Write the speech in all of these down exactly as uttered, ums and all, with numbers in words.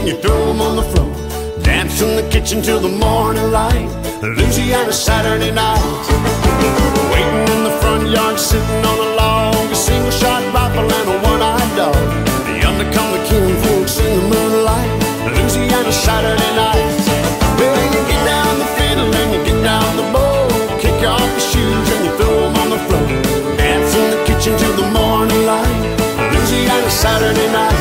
and you throw them on the floor. Dance in the kitchen till the morning light. Louisiana Saturday night. Waiting in the front yard, sitting on a log, a single shot rifle and a one-eyed dog. Yonder come the kin folks in the moonlight. Louisiana Saturday night. Well, you get down the fiddle and you get down the bow, kick off your shoes and you throw them on the floor. Dance in the kitchen till the morning light. Louisiana Saturday night.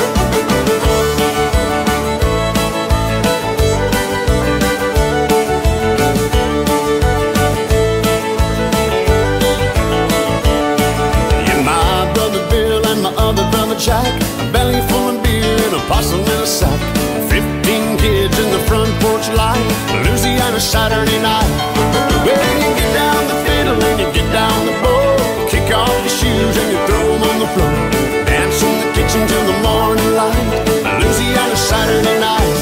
Jack, a belly full of beer and a possum in a sack. Fifteen kids in the front porch light. Louisiana Saturday night. Well, you get down the fiddle and you get down the bow, kick off your shoes and you throw them on the floor. Dance in the kitchen till the morning light. Louisiana Saturday night.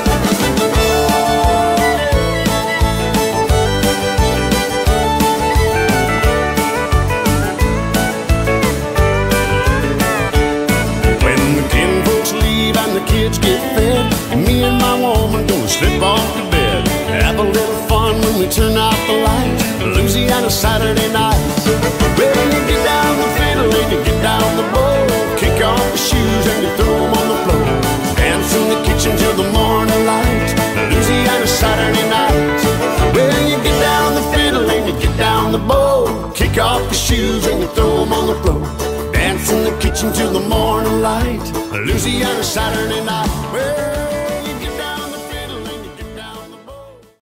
Kids get fed, and me and my woman gonna slip off to bed. Have a little fun when we turn out the lights. Louisiana Saturday night. Well, you get down the fiddle and you get down the bow, kick off the shoes and you throw them on the floor. Dance in the kitchen till the morning light. Louisiana Saturday night. Well, you get down the fiddle and you get down the bow, kick off the shoes and you throw them on the floor. Dance in the kitchen till the morning light. Louisiana Saturday night. Well,